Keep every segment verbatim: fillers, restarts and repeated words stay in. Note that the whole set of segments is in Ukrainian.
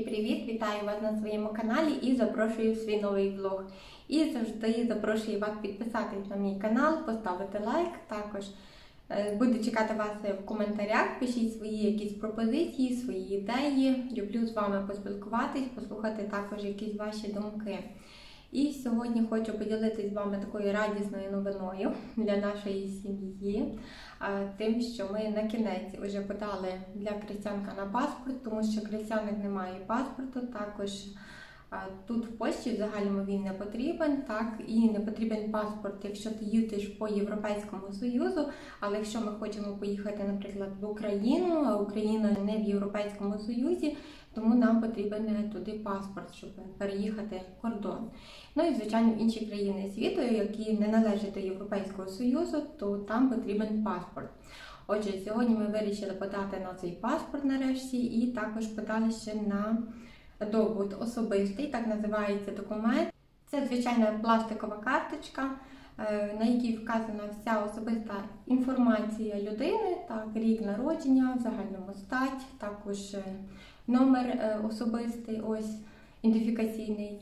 Привіт! Вітаю вас на своєму каналі і запрошую в свій новий влог. І завжди запрошую вас підписатись на мій канал, поставити лайк. Також буду чекати вас в коментарях, пишіть свої якісь пропозиції, свої ідеї. Люблю з вами поспілкуватись, послухати також якісь ваші думки. І сьогодні хочу поділитися з вами такою радісною новиною для нашої сім'ї. Тим, що ми на кінець вже подали для Крістянка на паспорт, тому що Крістяник не має паспорту. Також тут в Польщі в загальному він не потрібен, так, і не потрібен паспорт, якщо ти їздиш по Європейському Союзу, але якщо ми хочемо поїхати, наприклад, в Україну, а Україна не в Європейському Союзі, тому нам потрібен туди паспорт, щоб переїхати кордон. Ну і, звичайно, в інші країни світу, які не належать до Європейського Союзу, то там потрібен паспорт. Отже, сьогодні ми вирішили подати на цей паспорт нарешті і також подали ще на довід особистий, так називається документ. Це звичайна пластикова карточка, на якій вказана вся особиста інформація людини, так, рік народження, в загальному стать, також номер особистий, ось, ідентифікаційний.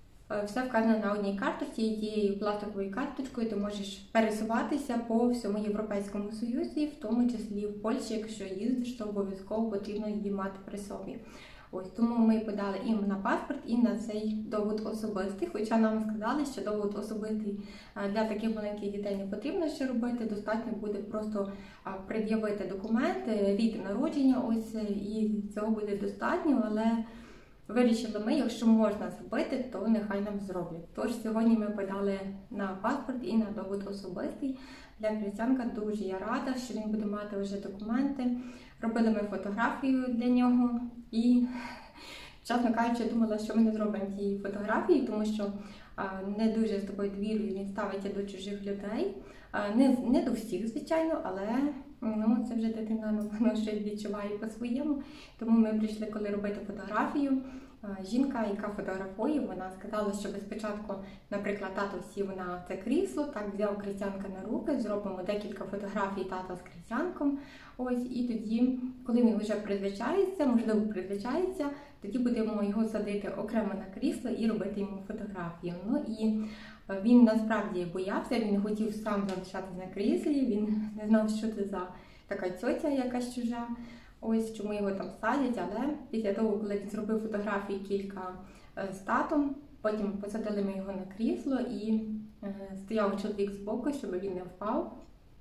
Все вказано на одній карточці, і тією пластиковою карточкою ти можеш пересуватися по всьому Європейському Союзі, в тому числі в Польщі, якщо їздиш, то обов'язково потрібно її мати при собі. Ось, тому ми подали їм на паспорт і на цей довід особистий, хоча нам сказали, що довід особистий для таких маленьких дітей не потрібно ще робити, достатньо буде просто пред'явити документи, рік народження, ось, і цього буде достатньо, але вирішили ми, якщо можна зробити, то нехай нам зроблять. Тож сьогодні ми подали на паспорт і на довід особистий для Крістянка. Дуже я рада, що він буде мати вже документи. Робили ми фотографію для нього і, чесно кажучи, думала, що ми не зробимо цієї фотографії, тому що а, не дуже з такою довірою він ставиться до чужих людей. А, не, не до всіх, звичайно, але ну, це вже дитина, ну, вона щось відчуває по-своєму. Тому ми прийшли, коли робити фотографію. Жінка, яка фотографує, вона сказала, що спочатку, наприклад, тато сів на це крісло, так, взяв Крістянка на руки, зробимо декілька фотографій тата з Крістянком. Ось, і тоді, коли він вже призвичається, можливо, призвичається, тоді будемо його садити окремо на крісло і робити йому фотографію. Ну і він насправді боявся, він не хотів сам залишатися на кріслі, він не знав, що це за така тьотя якась чужа. Ось чому його там садять, але після того, коли він зробив фотографії кілька з татом, потім посадили ми його на крісло і е, стояв чоловік збоку, щоб він не впав.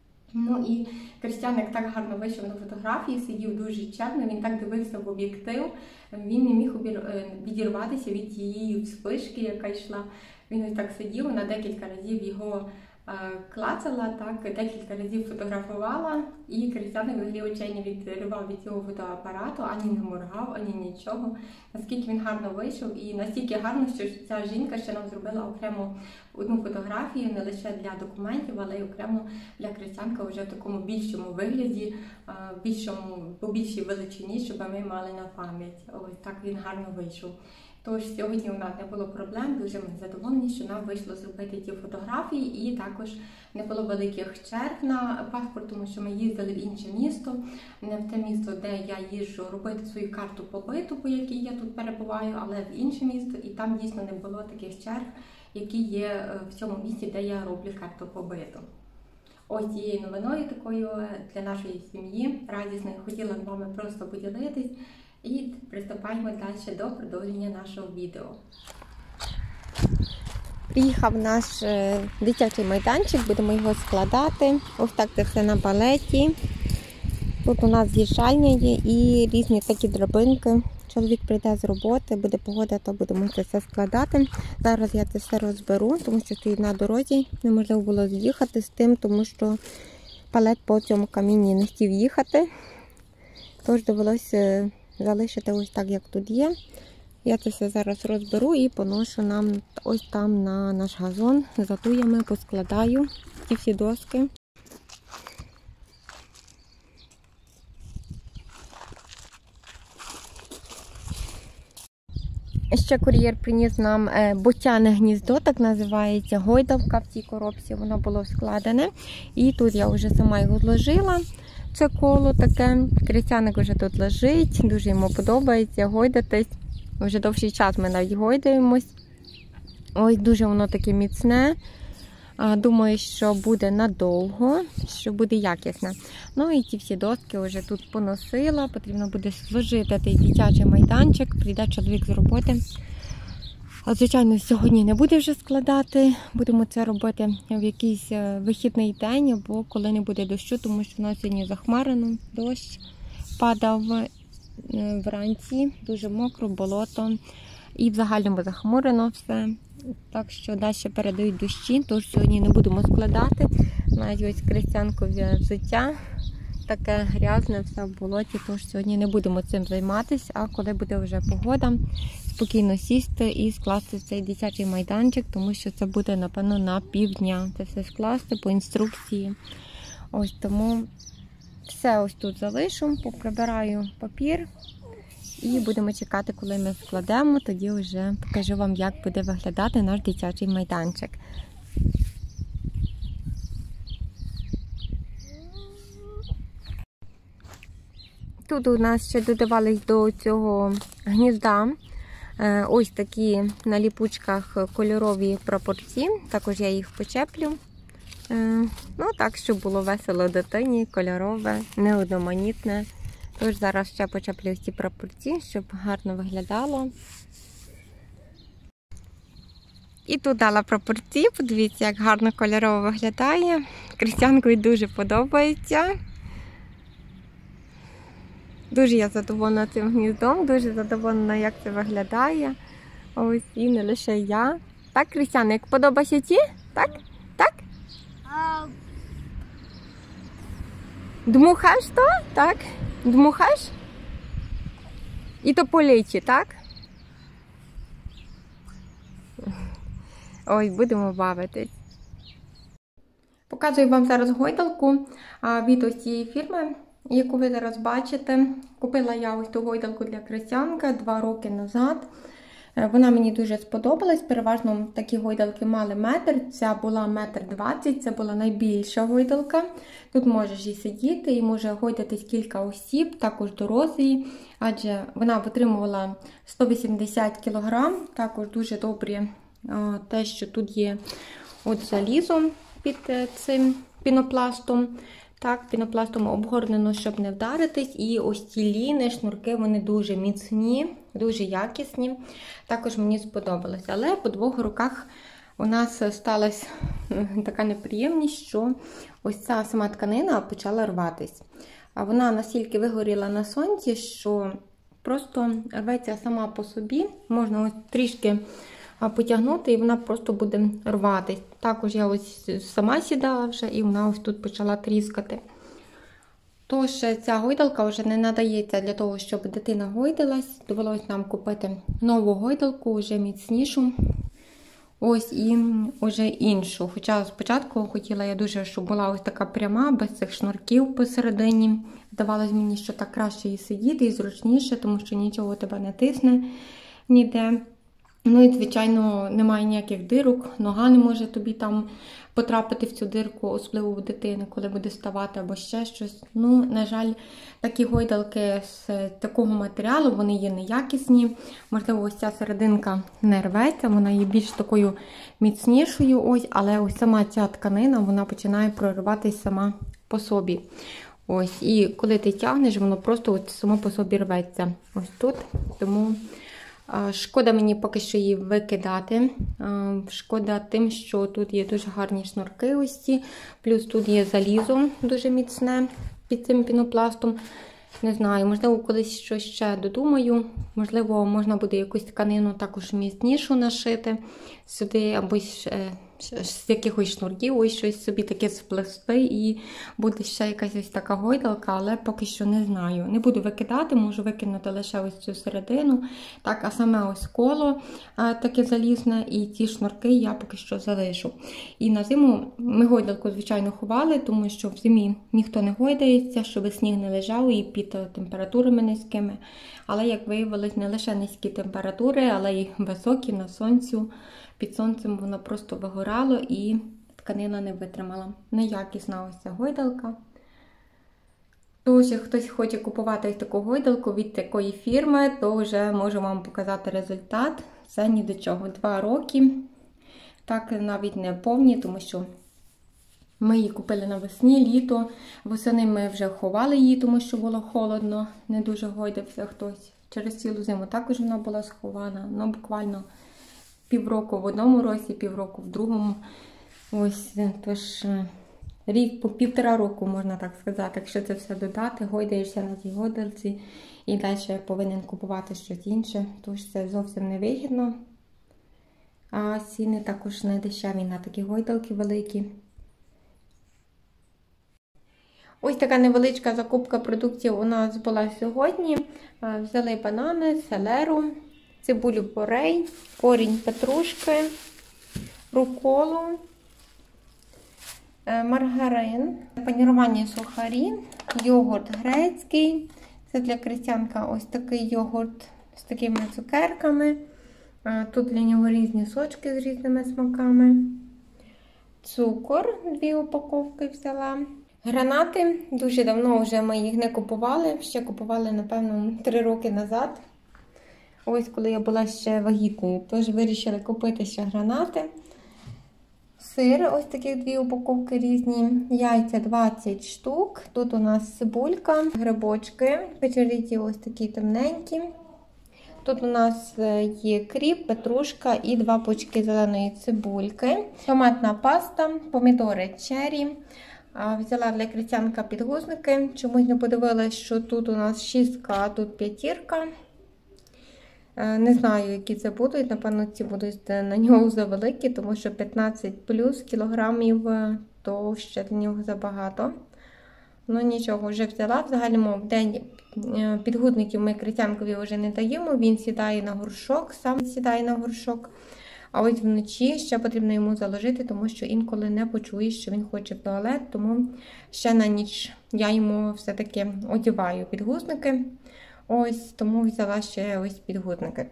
Ну і Крістяник так гарно вийшов на фотографії, сидів дуже чемно, він так дивився в об'єктив, він не міг відірватися від тієї вспишки, яка йшла. Він ось так сидів, на декілька разів його клацала, так, декілька разів фотографувала, і Крістяник взагалі очей не відривав від цього фотоапарату, ані не моргав, ані нічого. Наскільки він гарно вийшов, і настільки гарно, що ця жінка ще нам зробила окремо одну фотографію, не лише для документів, але й окремо для Крістянка вже в такому більшому вигляді, більшому, по більшій величині, щоб ми мали на пам'ять. Ось так він гарно вийшов. Тож сьогодні у нас не було проблем, дуже ми задоволені, що нам вийшло зробити ті фотографії, і також не було великих черг на паспорт, тому що ми їздили в інше місто, не в те місто, де я їжджу робити свою карту побиту, по якій я тут перебуваю, але в інше місто, і там дійсно не було таких черг, які є в цьому місті, де я роблю карту побиту. Ось цією новиною такою для нашої сім'ї радісною хотіла з вами просто поділитись. І приступаємо далі до продовження нашого відео. Приїхав наш дитячий майданчик, будемо його складати. Ось так це все на палеті. Тут у нас з'їжджальня є і різні такі драбинки. Чоловік прийде з роботи, буде погода, то будемо це все складати. Зараз я це все розберу, тому що стоїть на дорозі. Неможливо було з'їхати з тим, тому що палет по цьому камінні не хотів їхати. Тож довелося залишити ось так, як тут є. Я це все зараз розберу і поношу нам ось там на наш газон. За туями поскладаю ці всі доски. Ще кур'єр приніс нам ботяне гніздо, так називається, гойдалка в цій коробці, воно було складене. І тут я вже сама його зложила. Це коло таке. Крістяник вже тут лежить, дуже йому подобається гойдатись. Вже довший час ми навіть гойдаємось. Ось дуже воно таке міцне. Думаю, що буде надовго, що буде якісне. Ну і ті всі доски вже тут поносила. Потрібно буде зложити той дитячий майданчик. Прийде чоловік з роботи. А, звичайно, сьогодні не буде вже складати. Будемо це робити в якийсь вихідний день, або коли не буде дощу, тому що у нас сьогодні захмарено. Дощ падав вранці, дуже мокро, болото. І в загальному захмурено все. Так що далі передають дощі, тож сьогодні не будемо складати. Навіть ось Крістянкове взуття таке грязне, все в болоті, тож сьогодні не будемо цим займатися, а коли буде вже погода, спокійно сісти і скласти цей дитячий майданчик, тому що це буде, напевно, на півдня. Це все скласти по інструкції. Ось тому все ось тут залишу, поприбираю папір. І будемо чекати, коли ми складемо, тоді вже покажу вам, як буде виглядати наш дитячий майданчик. Тут у нас ще додавались до цього гнізда ось такі на ліпучках кольорові прапорці, також я їх почеплю. Ну так, щоб було весело дитині, кольорове, неодноманітне. Тож зараз ще почеплю ці прапорці, щоб гарно виглядало. І тут дала прапорці, подивіться, як гарно кольорово виглядає. Крістянкові дуже подобається. Дуже я задоволена цим гніздом, дуже задоволена, як це виглядає. Ось і не лише я. Так, Крістян, як подобається ті? Так? Так? Дмухаєш то? Так? Дмухаєш? І то по лічі, так? Ой, будемо бавитись. Показую вам зараз гойдалку від ось цієї фірми, яку ви зараз бачите. Купила я ось ту гойдалку для Крістянка два роки назад. Вона мені дуже сподобалась. Переважно такі гойдалки мали метр. Ця була метр двадцять, це була найбільша гойдалка. Тут можеш і сидіти, і може гойдатись кілька осіб, також дорослі. Адже вона витримувала сто вісімдесят кілограм. Також дуже добре те, що тут є от залізо під цим пінопластом. Так, пінопластом обгорнено, щоб не вдаритись. І ось ці ліни, шнурки, вони дуже міцні, дуже якісні. Також мені сподобалось. Але по двох руках у нас сталася така неприємність, що ось ця сама тканина почала рватись. А вона настільки вигоріла на сонці, що просто рветься сама по собі. Можна ось трішки потягнути, і вона просто буде рватись. Також я ось сама сідала вже, і вона ось тут почала тріскати. Тож ця гойдалка вже не надається для того, щоб дитина гойдалась. Довелось нам купити нову гойдалку, вже міцнішу. Ось і вже іншу. Хоча спочатку хотіла я дуже, щоб була ось така пряма, без цих шнурків посередині. Здавалось мені, що так краще і сидіти, і зручніше, тому що нічого тебе не тисне ніде. Ну і, звичайно, немає ніяких дирок, нога не може тобі там потрапити в цю дирку, особливо у дитини, коли буде ставати або ще щось. Ну, на жаль, такі гойдалки з такого матеріалу, вони є неякісні. Можливо, ось ця серединка не рветься, вона є більш такою міцнішою, ось, але ось сама ця тканина, вона починає прориватись сама по собі. Ось, і коли ти тягнеш, воно просто от само по собі рветься. Ось тут, тому... Шкода мені поки що її викидати. Шкода тим, що тут є дуже гарні шнурки ось ці. Плюс тут є залізо дуже міцне під цим пінопластом. Не знаю, можливо, колись щось ще додумаю. Можливо, можна буде якусь тканину також міцнішу нашити сюди, або з якихось шнурків, ось щось собі таке сплести, і буде ще якась ось така гойдалка, але поки що не знаю. Не буду викидати, можу викинути лише ось цю середину. Так, а саме ось коло таке залізне, і ці шнурки я поки що залишу. І на зиму ми гойдалку, звичайно, ховали, тому що в зимі ніхто не гойдається, щоб сніг не лежав і під температурами низькими. Але, як виявилось, не лише низькі температури, але й високі на сонцю. Під сонцем воно просто вигорало і тканина не витримала. Неякісна ось ця гойдалка. Тож, якщо хтось хоче купувати ось таку гойдалку від такої фірми, то вже можу вам показати результат. Це ні до чого. Два роки. Так навіть не повні, тому що ми її купили навесні, літо. Восени ми вже ховали її, тому що було холодно. Не дуже гойдався хтось. Через цілу зиму також вона була схована. Ну, буквально півроку в одному році, півроку в другому. Ось, тож... Рік, по півтора року, можна так сказати, якщо це все додати, гойдаєшся на тій гойдалці і далі повинен купувати щось інше, тож це зовсім не вигідно. А ціни також не дешеві на такі гойдалки великі. Ось така невеличка закупка продуктів у нас була сьогодні. Взяли банани, селеру, цибулю порей, корінь петрушки, руколу, маргарин, панірувальні сухарі, йогурт грецький. Це для крестянка ось такий йогурт з такими цукерками. Тут для нього різні сочки з різними смаками. Цукор, дві упаковки взяла. Гранати, дуже давно вже ми їх не купували. Ще купували, напевно, три роки назад. Ось коли я була ще вагітною. Тож вирішили купити ще гранати. Сир, ось такі дві упаковки різні, яйця двадцять штук, тут у нас цибулька, грибочки, печериті ось такі темненькі. Тут у нас є кріп, петрушка і два пучки зеленої цибульки, томатна паста, помідори черрі. Взяла для крестянка підгузники, чомусь не подивилась, що тут у нас шістка, а тут п'ятірка. Не знаю, які це будуть, напевно, ці будуть на нього завеликі, тому що п'ятнадцять плюс кілограмів, то ще для нього забагато. Ну нічого, вже взяла. В загальному в день підгузників ми крестянкові вже не даємо, він сідає на горшок, сам сідає на горшок. А ось вночі ще потрібно йому заложити, тому що інколи не почує, що він хоче в туалет, тому ще на ніч я йому все-таки одягаю підгузники. Ось, тому взяла ще ось підгузники.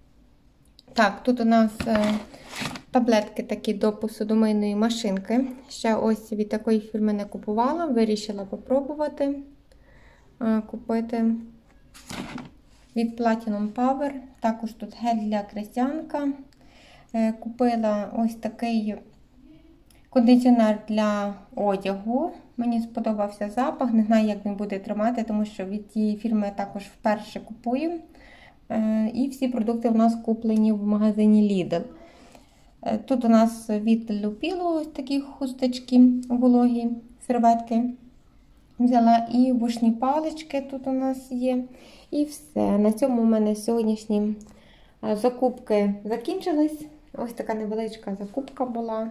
Так, тут у нас е, таблетки такі до посудомийної машинки. Ще ось від такої фірми не купувала, вирішила попробувати е, купити. Від Platinum Power. Також тут гель для крестянка. Е, купила ось такий кондиціонер для одягу. Мені сподобався запах, не знаю, як він буде тримати, тому що від цієї фірми я також вперше купую. І всі продукти у нас куплені в магазині Lidl. Тут у нас від Люпіло ось такі хусточки вологі, серветки. Взяла і вушні палички тут у нас є. І все. На цьому у мене сьогоднішні закупки закінчились. Ось така невеличка закупка була.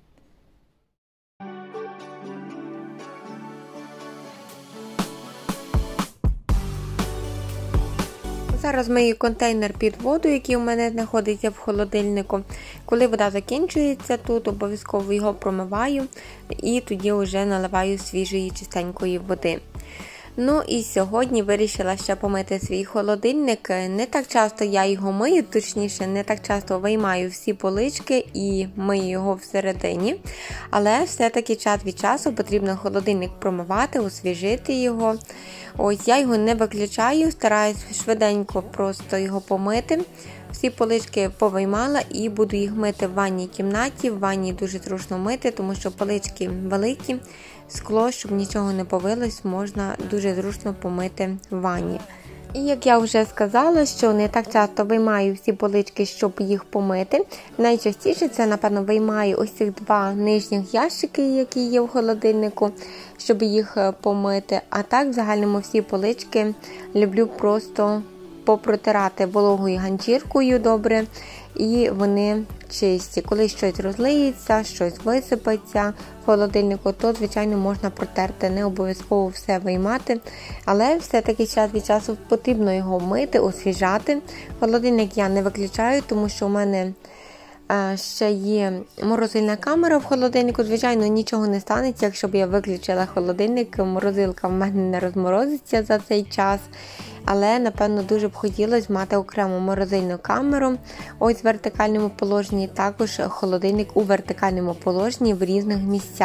Зараз мию контейнер під воду, який у мене знаходиться в холодильнику. Коли вода закінчується, тут обов'язково його промиваю і тоді вже наливаю свіжої чистенької води. Ну і сьогодні вирішила ще помити свій холодильник. Не так часто я його мию, точніше, не так часто виймаю всі полички і мию його всередині. Але все-таки час від часу потрібно холодильник промивати, освіжити його. Ось я його не виключаю, стараюсь швиденько просто його помити. Всі полички повиймала і буду їх мити в ванній кімнаті. В ванні дуже зручно мити, тому що полички великі. Скло, щоб нічого не повилось, можна дуже зручно помити в ванні. І як я вже сказала, що не так часто виймаю всі полички, щоб їх помити. Найчастіше це, напевно, виймаю ось цих два нижніх ящики, які є в холодильнику, щоб їх помити. А так, в загальному, всі полички люблю просто попротирати вологою ганчіркою добре, і вони чисті. Коли щось розлиється, щось висипеться в холодильнику, то, звичайно, можна протерти, не обов'язково все виймати, але все-таки час від часу потрібно його мити, освіжати. Холодильник я не виключаю, тому що у мене ще є морозильна камера в холодильнику. Звичайно, нічого не станеться, якщо б я виключила холодильник, морозилка в мене не розморозиться за цей час. Але, напевно, дуже б хотілося мати окрему морозильну камеру. Ось в вертикальному положенні, також холодильник у вертикальному положенні в різних місцях.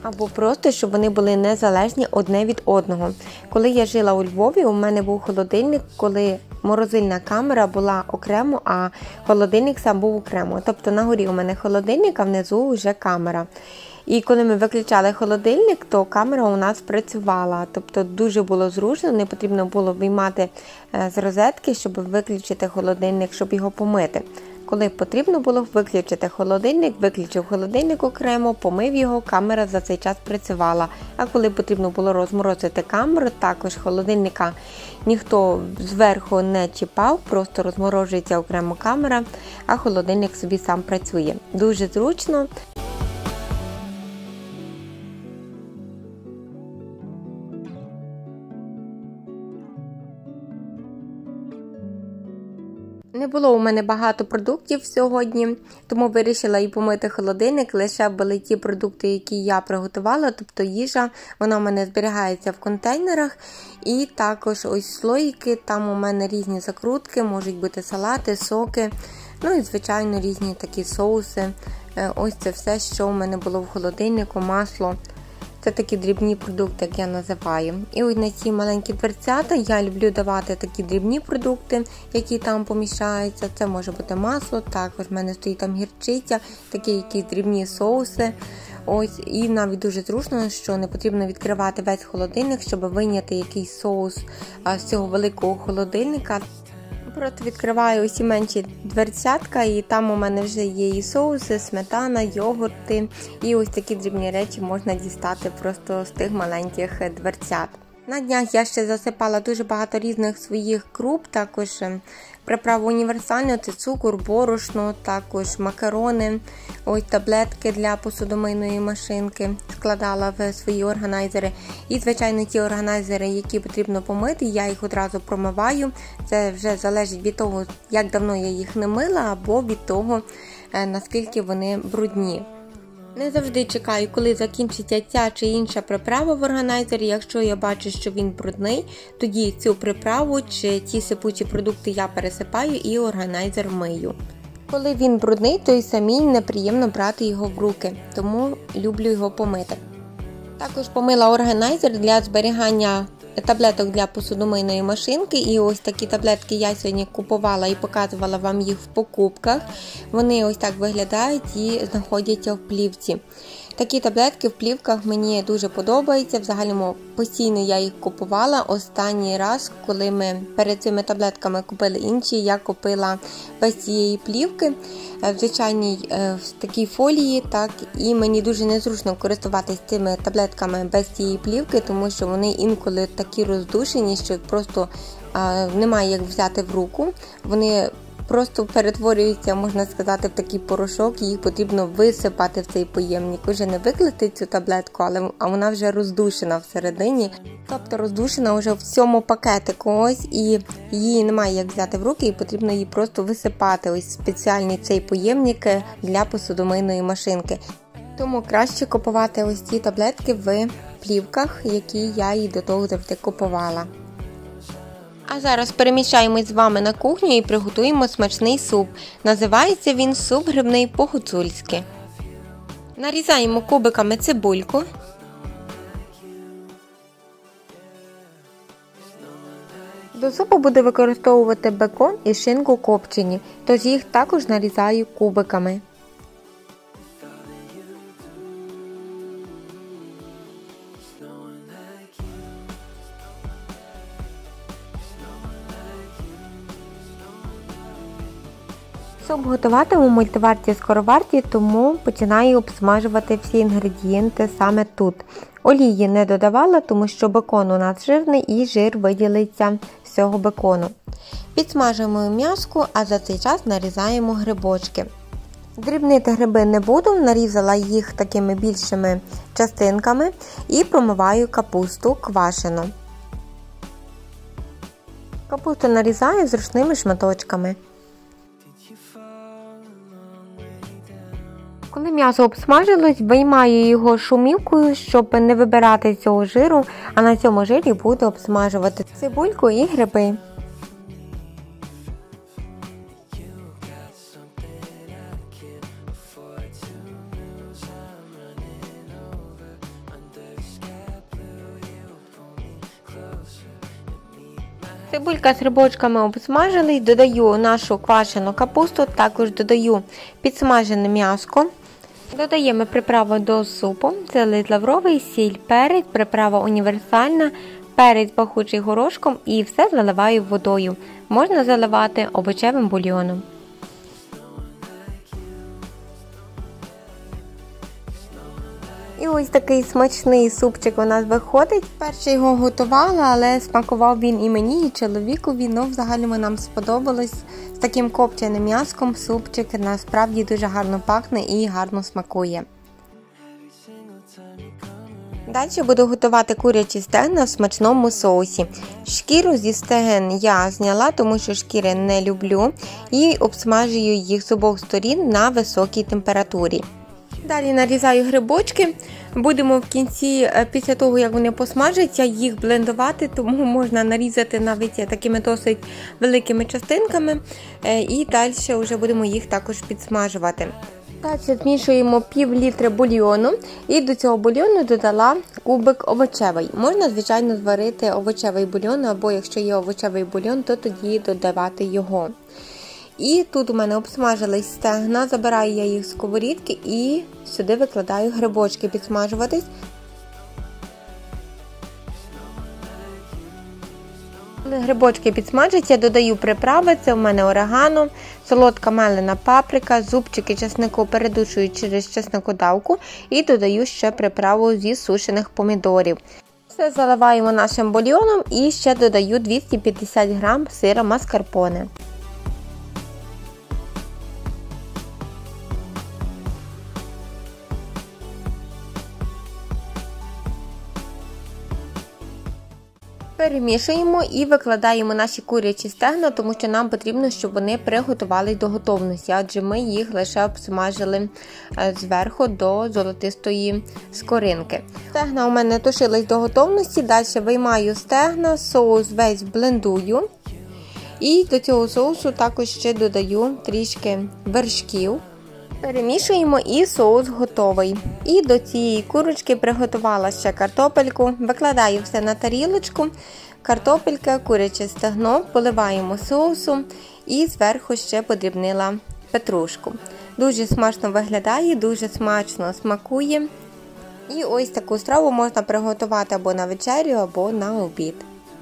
Або просто, щоб вони були незалежні одне від одного. Коли я жила у Львові, у мене був холодильник, коли морозильна камера була окремо, а холодильник сам був окремо. Тобто на горі у мене холодильник, а внизу вже камера. І коли ми виключали холодильник, то камера у нас працювала. Тобто дуже було зручно, не потрібно було виймати з розетки, щоб виключити холодильник, щоб його помити. Коли потрібно було виключити холодильник, виключив холодильник окремо, помив його, камера за цей час працювала. А коли потрібно було розморозити камеру, також холодильника ніхто зверху не чіпав, просто розморожується окремо камера, а холодильник собі сам працює. Дуже зручно. Не було у мене багато продуктів сьогодні, тому вирішила і помити холодильник. Лише були ті продукти, які я приготувала, тобто їжа, вона у мене зберігається в контейнерах. І також ось слоїки, там у мене різні закрутки, можуть бути салати, соки, ну і звичайно різні такі соуси. Ось це все, що у мене було в холодильнику, масло. Це такі дрібні продукти, як я називаю. І ось на ці маленькі дверцята я люблю давати такі дрібні продукти, які там поміщаються. Це може бути масло, також в мене стоїть там гірчиця, такі якісь дрібні соуси. Ось, і навіть дуже зручно, що не потрібно відкривати весь холодильник, щоб вийняти якийсь соус з цього великого холодильника. Просто відкриваю усі менші дверцятка, і там у мене вже є і соуси, сметана, йогурти. І ось такі дрібні речі можна дістати просто з тих маленьких дверцят. На днях я ще засипала дуже багато різних своїх круп, також приправу універсальну, це цукор, борошно, також макарони, ось таблетки для посудомийної машинки складала в свої органайзери. І, звичайно, ті органайзери, які потрібно помити, я їх одразу промиваю. Це вже залежить від того, як давно я їх не мила, або від того, наскільки вони брудні. Не завжди чекаю, коли закінчиться ця чи інша приправа в органайзері. Якщо я бачу, що він брудний, тоді цю приправу чи ті сипучі продукти я пересипаю і органайзер мию. Коли він брудний, то й самій неприємно брати його в руки, тому люблю його помити. Також помила органайзер для зберігання таблеток для посудомийної машинки, і ось такі таблетки я сьогодні купувала і показувала вам їх в покупках. Вони ось так виглядають і знаходяться в плівці. Такі таблетки в плівках мені дуже подобаються, взагалі постійно я їх купувала. Останній раз, коли ми перед цими таблетками купили інші, я купила без цієї плівки, в звичайній в такій фолії, так, і мені дуже незручно користуватися цими таблетками без цієї плівки, тому що вони інколи такі роздушені, що просто а, немає як взяти в руку. Вони просто перетворюються, можна сказати, в такий порошок, і їх потрібно висипати в цей поємник. Уже не викласти цю таблетку, але а вона вже роздушена всередині. Тобто роздушена вже в цьому пакетику, ось, і її немає як взяти в руки, і потрібно її просто висипати. Ось спеціальний цей поємник для посудомийної машинки. Тому краще купувати ось ці таблетки в плівках, які я і до того завжди купувала. А зараз переміщаємось з вами на кухню і приготуємо смачний суп. Називається він суп грибний по-гуцульськи. Нарізаємо кубиками цибульку. До супу буду використовувати бекон і шинку копчені, тож їх також нарізаю кубиками. Суп готуватиму в мультиварці-скороварці, тому починаю обсмажувати всі інгредієнти саме тут. Олії не додавала, тому що бекон у нас жирний і жир виділиться з цього бекону. Підсмажуємо м'яско, а за цей час нарізаємо грибочки. Дрібнити гриби не буду, нарізала їх такими більшими частинками і промиваю капусту квашену. Капусту нарізаю зручними шматочками. Коли м'ясо обсмажилось, виймаю його шумівкою, щоб не вибирати цього жиру, а на цьому жирі буду обсмажувати цибульку і гриби. Цибулька з грибочками обсмажились, додаю нашу квашену капусту, також додаю підсмажене м'яско. Додаємо приправу до супу, це лист лавровий, сіль, перець, приправа універсальна, перець пахучий горошком і все заливаю водою. Можна заливати овочевим бульйоном. І ось такий смачний супчик у нас виходить. Перше його готувала, але смакував він і мені, і чоловікові. Ну, взагалі нам сподобалось. З таким копченим м'яском супчик насправді дуже гарно пахне і гарно смакує. Далі буду готувати курячі стегна в смачному соусі. Шкіру зі стеген я зняла, тому що шкіри не люблю. І обсмажую їх з обох сторін на високій температурі. Далі нарізаю грибочки. Будемо в кінці, після того, як вони посмажаться, їх блендувати, тому можна нарізати навіть такими досить великими частинками. І далі вже будемо їх також підсмажувати. Далі змішуємо пів літри бульйону і до цього бульйону додала кубик овочевий. Можна, звичайно, зварити овочевий бульйон, або якщо є овочевий бульйон, то тоді додавати його. І тут у мене обсмажились стегна, забираю я їх з сковорідки і сюди викладаю грибочки підсмажуватись. Коли грибочки підсмажаться, додаю приправи, це у мене орегано, солодка мелена паприка, зубчики чеснику передушую через чесникодавку і додаю ще приправу зі сушених помідорів. Все заливаємо нашим бульйоном і ще додаю двісті п'ятдесят грам сира маскарпоне. Перемішуємо і викладаємо наші курячі стегна, тому що нам потрібно, щоб вони приготувались до готовності, адже ми їх лише обсмажили зверху до золотистої скоринки. Стегна у мене тушились до готовності, далі виймаю стегна, соус весь блендую. І до цього соусу також ще додаю трішки вершків. Перемішуємо і соус готовий. І до цієї курочки приготувала ще картопельку. Викладаю все на тарілочку. Картопелька, куряче стегно, поливаємо соусом і зверху ще подрібнила петрушку. Дуже смачно виглядає, дуже смачно смакує. І ось таку страву можна приготувати або на вечерю, або на обід.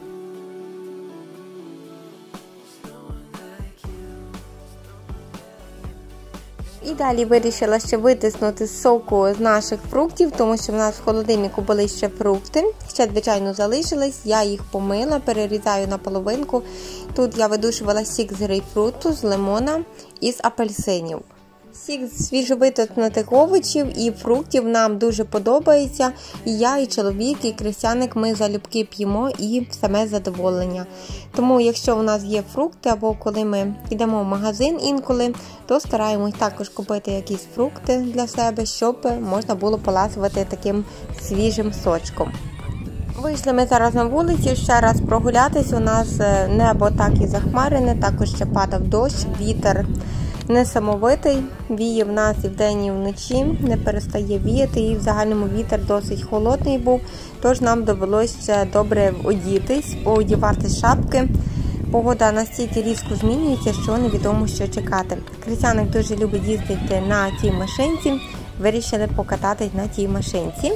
І далі вирішила ще витиснути з соку з наших фруктів, тому що в нас в холодильнику були ще фрукти. Ще, звичайно, залишились, я їх помила, перерізаю на половинку. Тут я видушувала сік з грейпфруту, з лимона і з апельсинів. Сік з свіжовитиснутих овочів і фруктів нам дуже подобається. І я, і чоловік, і крестяник ми залюбки п'ємо і саме задоволення. Тому, якщо у нас є фрукти, або коли ми йдемо в магазин інколи, то стараємось також купити якісь фрукти для себе, щоб можна було поласувати таким свіжим сочком. Вийшли ми зараз на вулицю ще раз прогулятись. У нас небо так і захмарене, також ще падав дощ, вітер несамовитий, віє в нас і вдень, і вночі, не перестає віяти, і в загальному вітер досить холодний був, тож нам довелося добре одітись, поодівати шапки. Погода настільки різко змінюється, що невідомо, що чекати. Крестяник дуже любить їздити на тій машинці, вирішили покататись на тій машинці.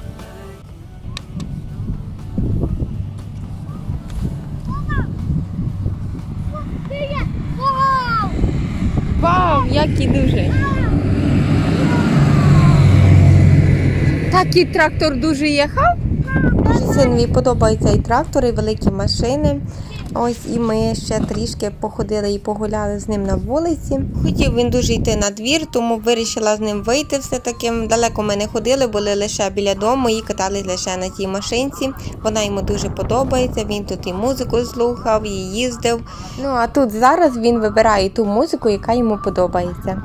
Вау, який дуже! Такий трактор дуже їхав. Синові подобаються і трактори, і великі машини. Ось і ми ще трішки походили і погуляли з ним на вулиці. Хотів він дуже йти на двір, тому вирішила з ним вийти все-таки. Далеко ми не ходили, були лише біля дому і катались лише на тій машинці. Вона йому дуже подобається, він тут і музику слухав, і їздив. Ну а тут зараз він вибирає ту музику, яка йому подобається.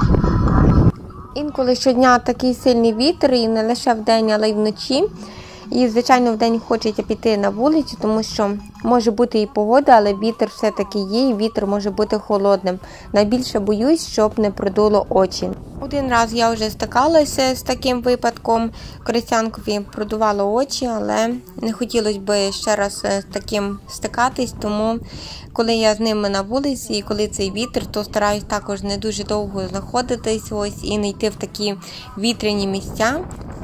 Інколи щодня такий сильний вітер, і не лише вдень, але й вночі. І, звичайно, в день хочеться піти на вулицю, тому що може бути і погода, але вітер все-таки є, і вітер може бути холодним. Найбільше боюсь, щоб не продуло очі. Один раз я вже стикалася з таким випадком, Коростянкові продувало очі, але не хотілося б ще раз з таким стикатись, тому коли я з ними на вулиці і коли цей вітер, то стараюсь також не дуже довго знаходитись ось і не йти в такі вітряні місця.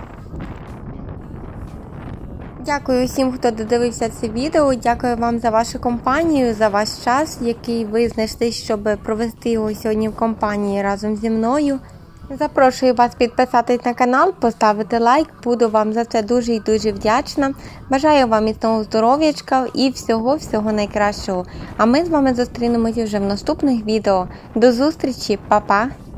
Дякую всім, хто додивився це відео, дякую вам за вашу компанію, за ваш час, який ви знайшли, щоб провести його сьогодні в компанії разом зі мною. Запрошую вас підписатись на канал, поставити лайк, буду вам за це дуже і дуже вдячна. Бажаю вам міцного здоров'ячка і всього-всього найкращого. А ми з вами зустрінемося вже в наступних відео. До зустрічі, па-па!